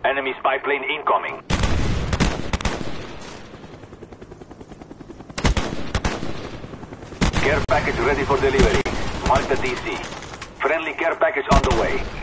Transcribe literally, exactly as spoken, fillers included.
Enemy spy plane incoming. Care package ready for delivery. Mark the D C. Friendly care package on the way.